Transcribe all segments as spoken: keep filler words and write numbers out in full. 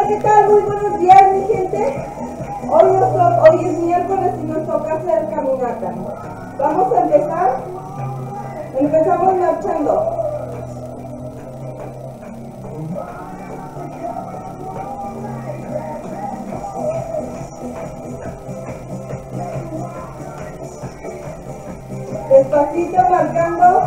Hola, ¿qué tal? Muy buenos días, mi gente. Hoy, nos to- hoy es miércoles y nos toca hacer caminata. Vamos a empezar. Empezamos marchando. Despacito marcando.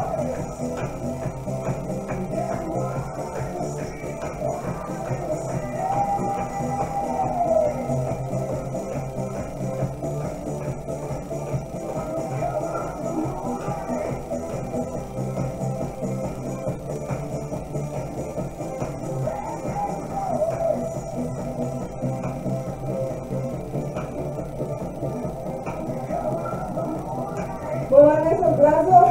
Muevan esos brazos.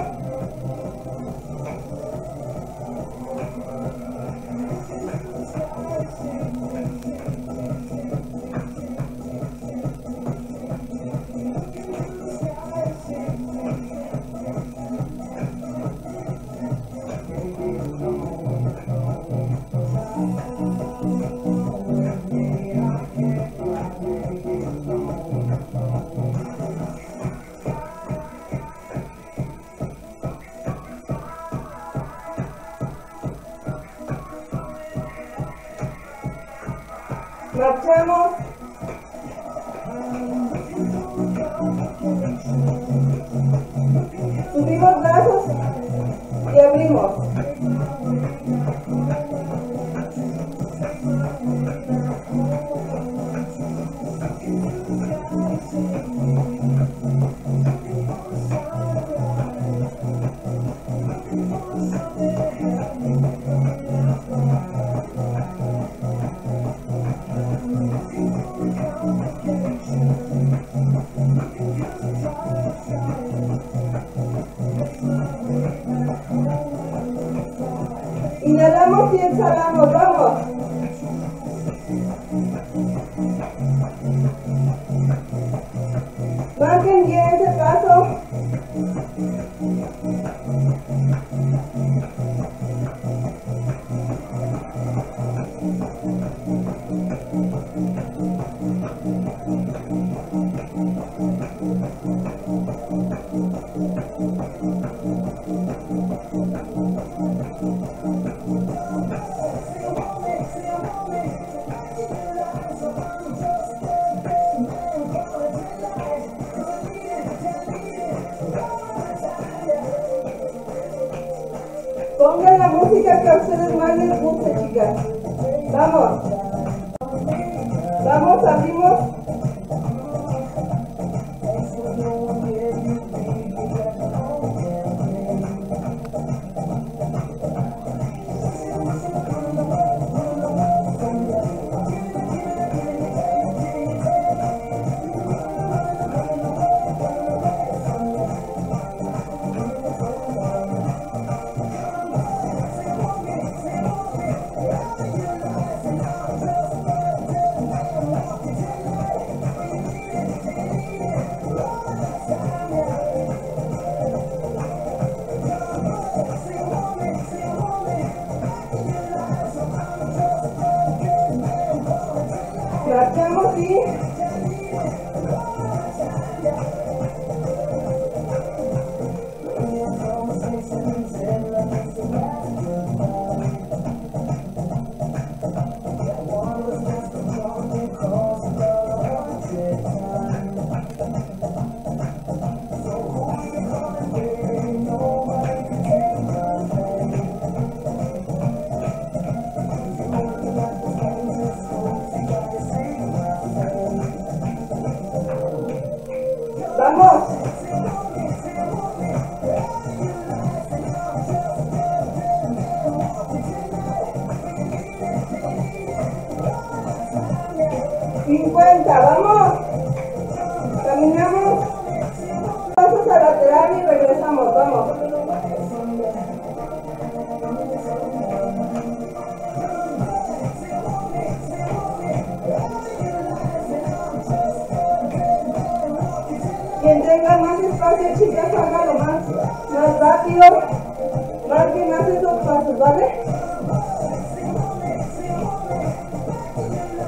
Marchamos. Subimos brazos y abrimos. Inhalamos y exhalamos, vamos. Marquen bien ese paso. Pongan la música que a ustedes más les guste, chicas. Vamos. Vamos, abrimos. Marchamos y vamos. cincuenta, vamos. Caminamos. Pasos a lateral y regresamos, vamos. Quien tenga más espacio, chicas, hágalo más, más rápido. Marquen más esos pasos, ¿vale?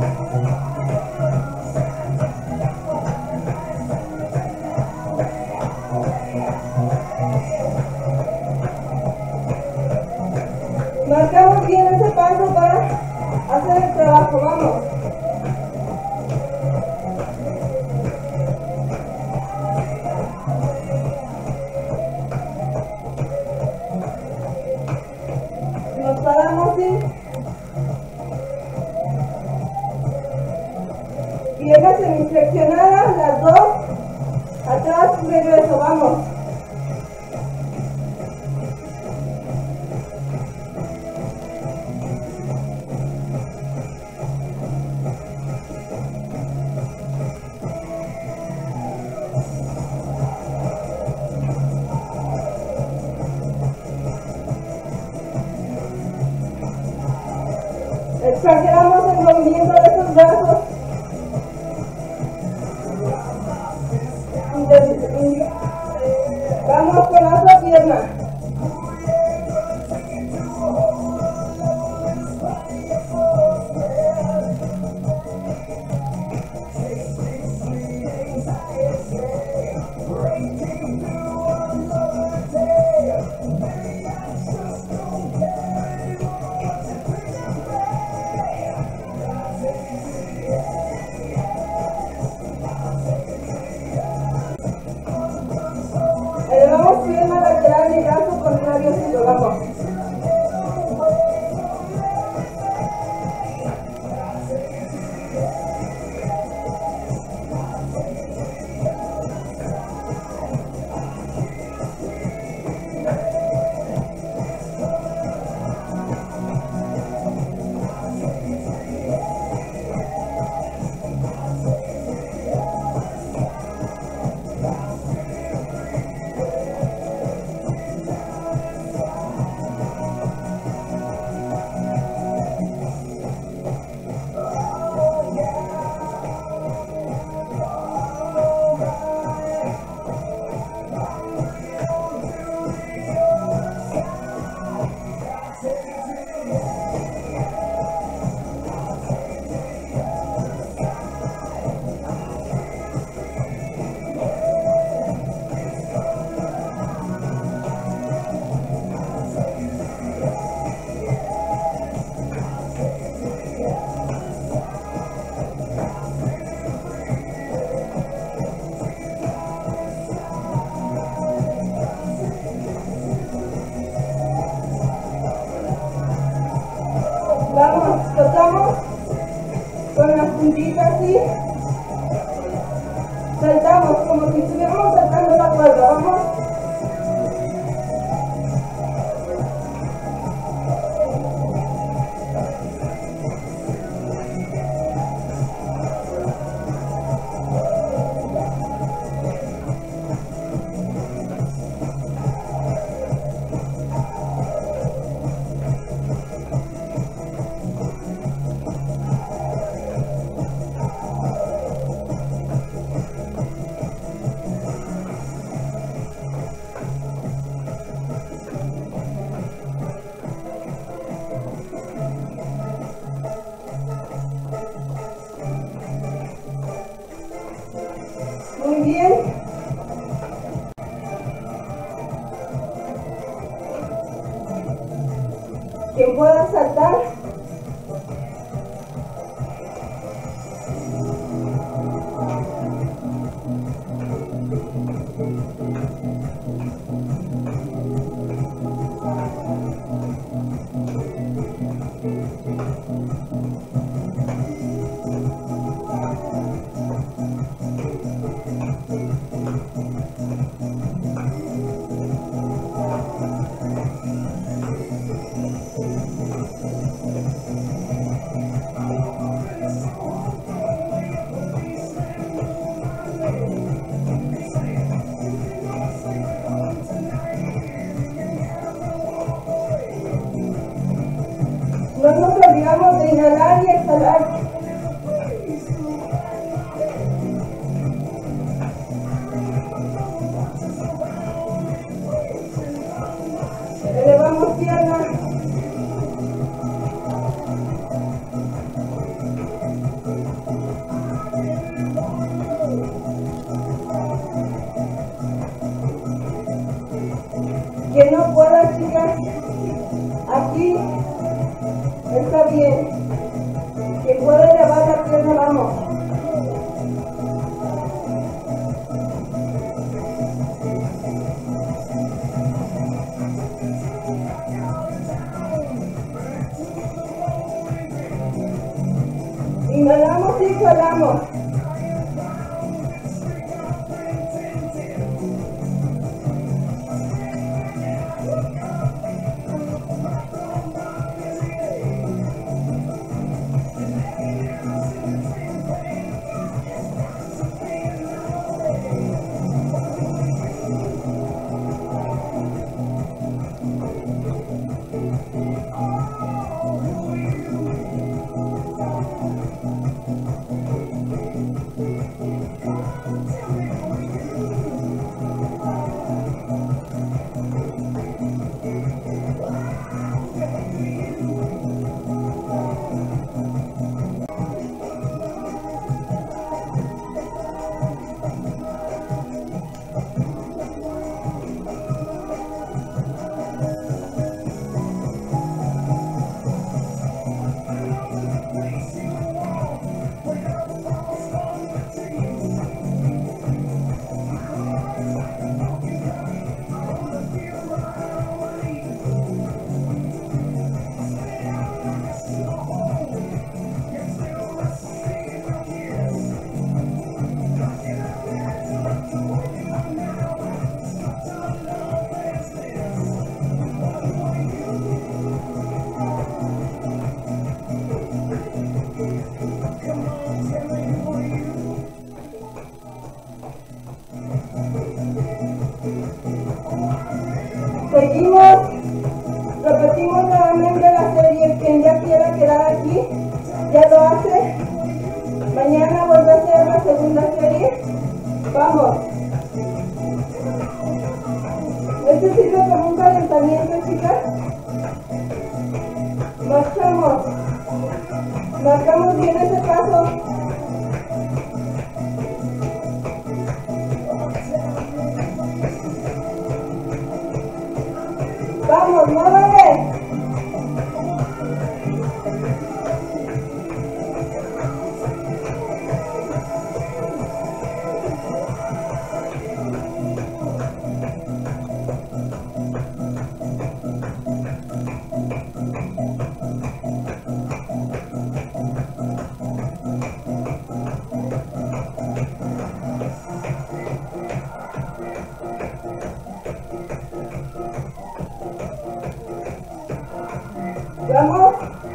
Marcamos bien ese paso para hacer el trabajo, vamos. Nos paramos y piernas semiflexionadas, las dos, atrás y regreso, vamos. Exageramos el movimiento de esos brazos. Vamos con la otra pierna. Elevamos pierna lateral y brazo contrario si lo vamos. Vamos, tocamos con las puntitas y saltamos como si estuviéramos saltando la cuerda, vamos. Muy bien. Quien pueda saltar. No nos olvidamos de inhalar y exhalar. Elevamos piernas. Inhalamos y exhalamos. Seguimos, repetimos nuevamente la serie. Quien ya quiera quedar aquí, ya lo hace. Mañana vuelve a hacer la segunda serie. Vamos. Este sirve como un calentamiento, chicas. Marchamos. Marcamos bien ese paso. Vamos, muévete. Vamos.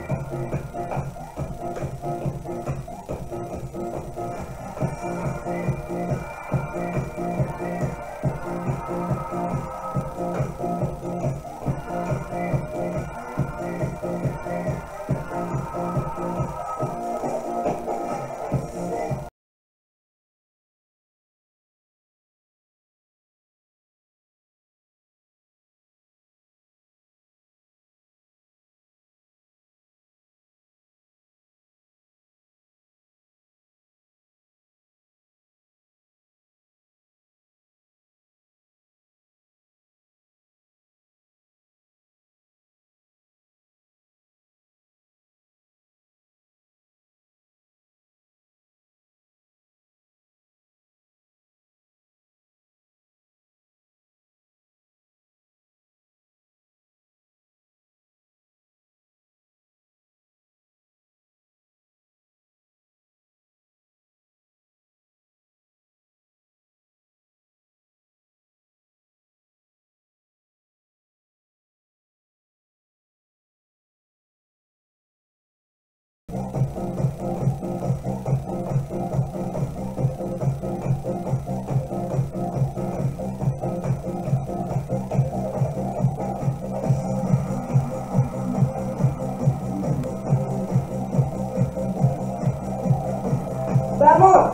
Vamos.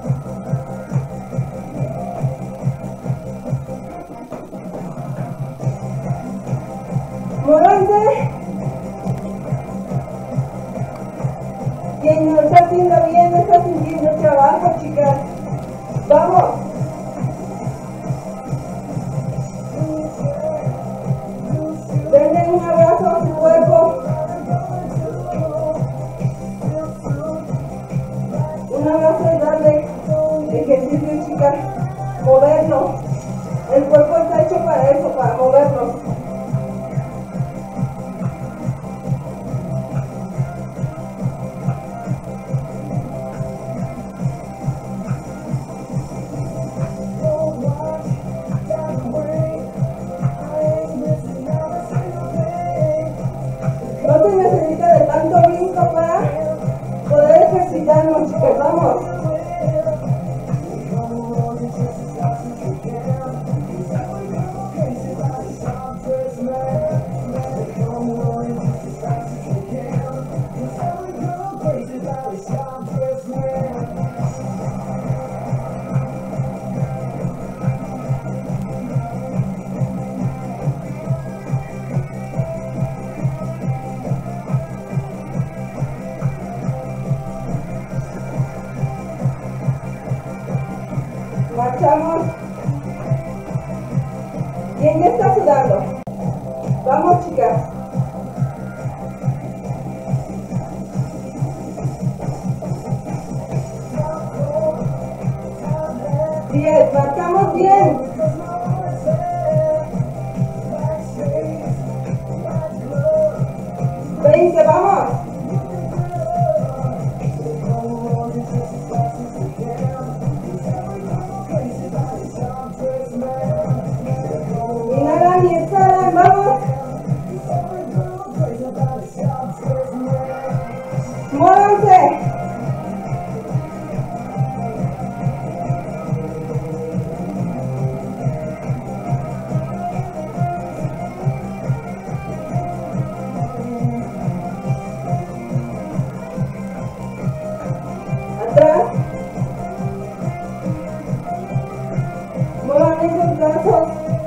Muévanse. Quien no está haciendo bien, no está sintiendo trabajo, chicas. Vamos. Denle un abrazo a su cuerpo. Un abrazo y darle ejercicio, chicas. Movernos. El cuerpo está hecho para eso, para movernos. ejercitarnos, chicas, vamos. Marchamos. ¿Quién ya está sudando? Vamos, chicas. Diez, marchamos bien. Veinte, vamos. Inhalan y exhalan, vamos. Muévanse. Atrás. Muevan esos brazos.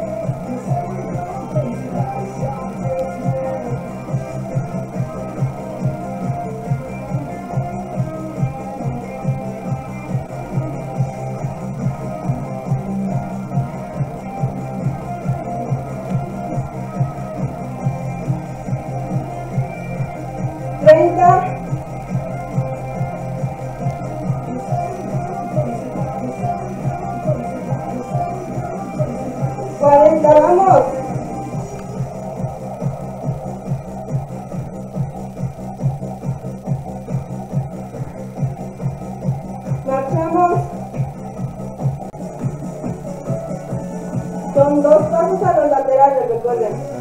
treinta. cuarenta, vamos. Marchamos. Son dos pasos a los laterales, recuerden.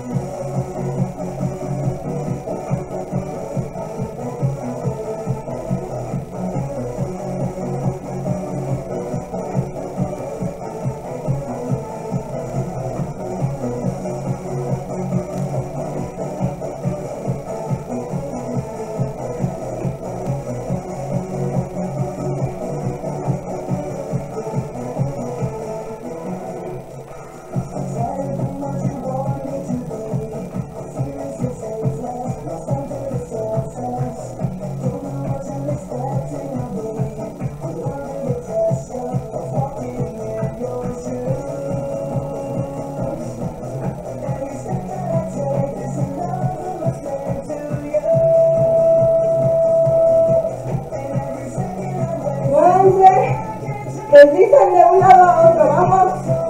Deslizan de un lado a otro, vamos.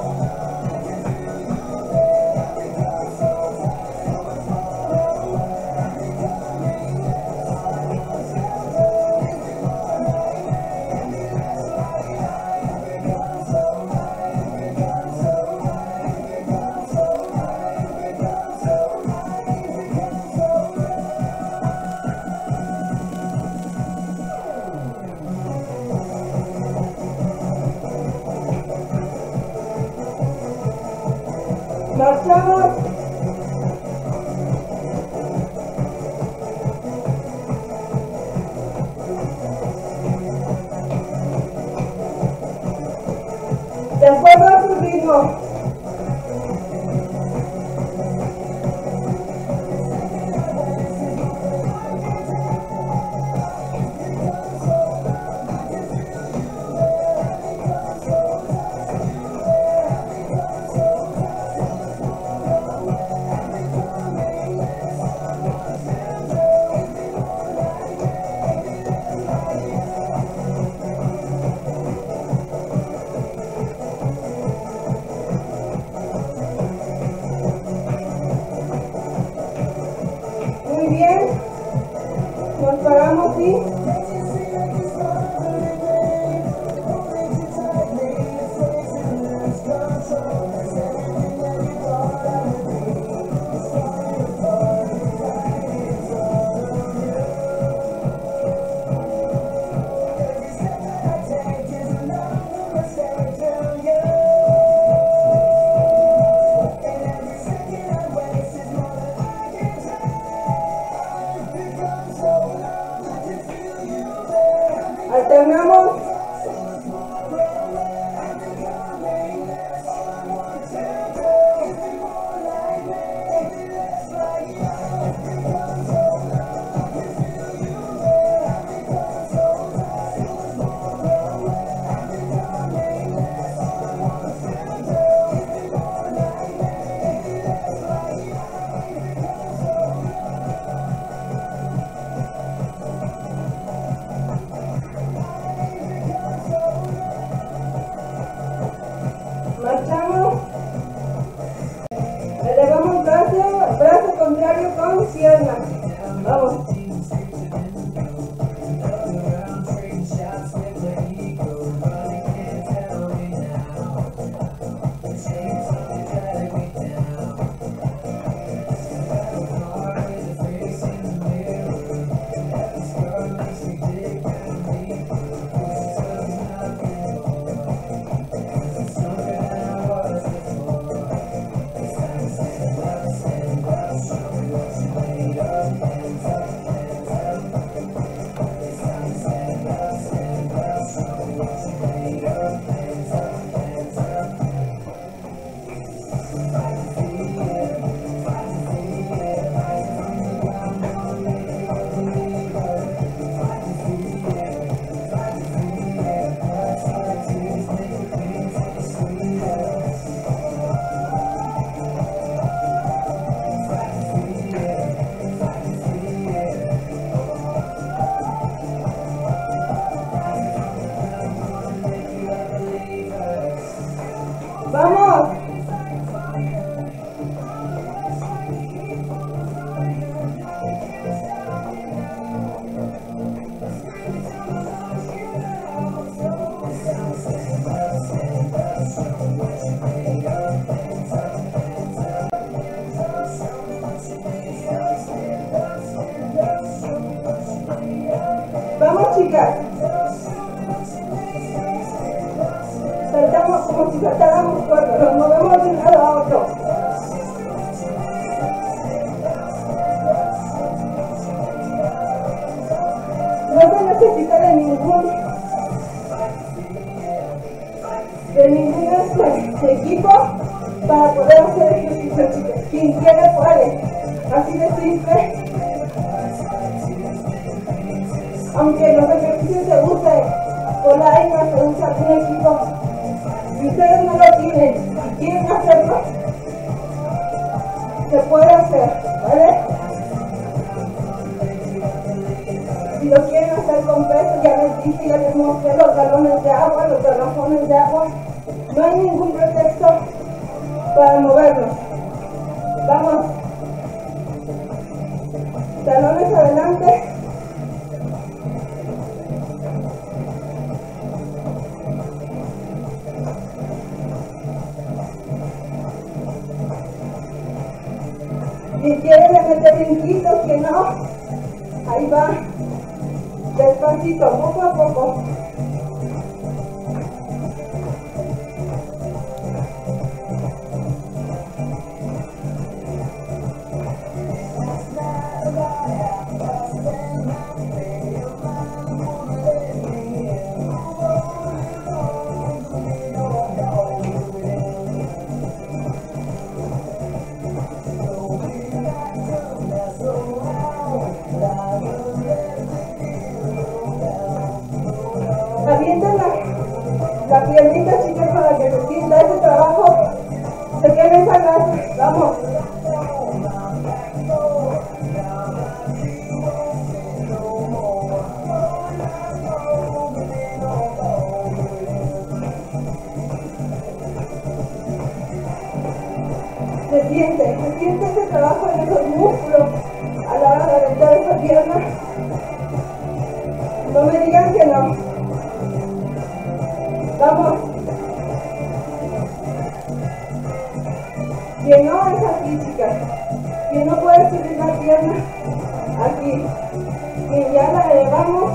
Marchamos. De acuerdo a su ritmo. Alternamos. Marchamos, elevamos brazo, brazo contrario con pierna, vamos. ¡Vamos! ¡Vamos, chicas! Saltamos como si saltáramos cuatro, nos movemos de un lado a otro. No se necesita de ningún de ningún este, equipo para poder hacer ejercicio, chicos. Quien quiere puede, así de simple. Aunque los ejercicios se usen por la I M A, se usa un equipo. Si ustedes no lo tienen y quieren hacerlo, se puede hacer, ¿vale? Si lo quieren hacer con peso, ya les dije, ya les mostré los galones de agua, los garrafones de agua. No hay ningún pretexto para movernos. Vamos. Talones adelante. Si quieren le meter brinquitos, que no, ahí va, despacito, poco a poco. Avienten la, la piernita, chicas, para que se sienta ese trabajo, se quede esa grasa. Vamos. Se siente, se siente ese trabajo en esos músculos a la hora de aventar esa pierna. No me digan que no. Vamos. Quien no es aquí, chicas. Quien no puede subir la pierna, aquí. Quien ya la elevamos.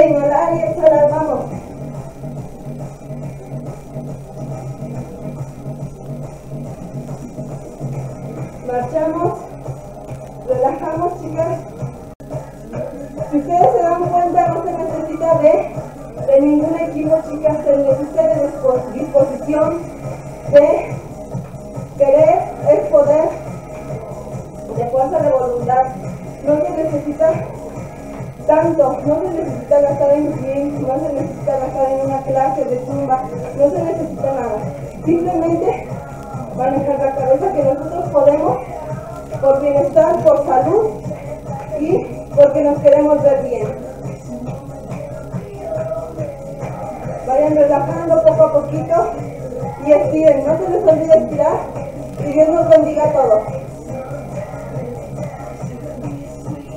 inhalar y exhalar, vamos. Marchamos, relajamos, chicas. Si ustedes se dan cuenta, no se necesita de, de ningún equipo, chicas, se necesita de disposición, de querer, es poder, de fuerza de voluntad. No se necesita tanto, no se necesita gastar en gym, no se necesita gastar en una clase de zumba, no se necesita nada. Simplemente manejar la cabeza que nosotros podemos por bienestar, por salud y porque nos queremos ver bien. Vayan relajando poco a poquito y estiren, no se les olvide estirar y Dios nos bendiga a todos.